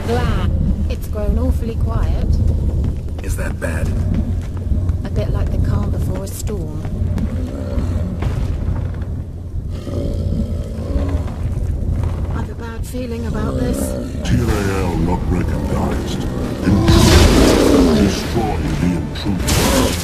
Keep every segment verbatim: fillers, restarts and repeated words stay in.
Glan. It's grown awfully quiet. Is that bad? A bit like the calm before a storm. I've a bad feeling about this. T L A L not recognized. Intruder. Destroy the intruder.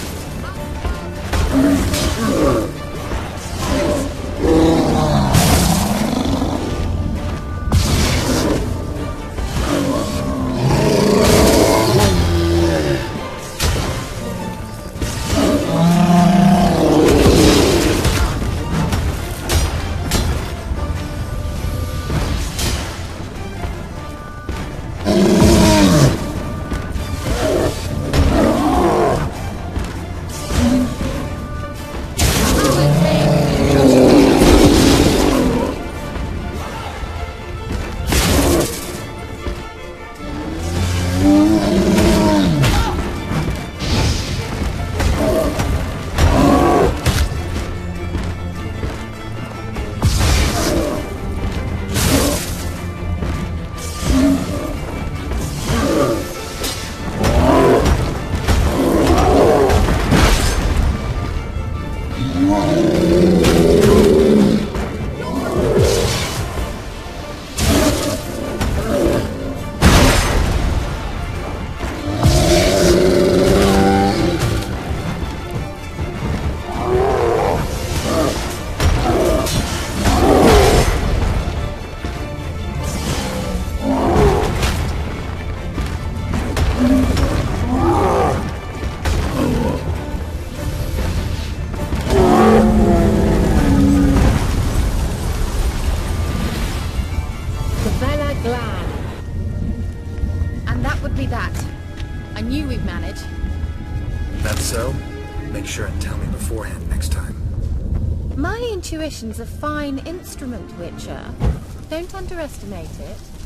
Glan. And that would be that. I knew we'd manage. That's so? Make sure and tell me beforehand next time. My intuition's a fine instrument, Witcher. Don't underestimate it.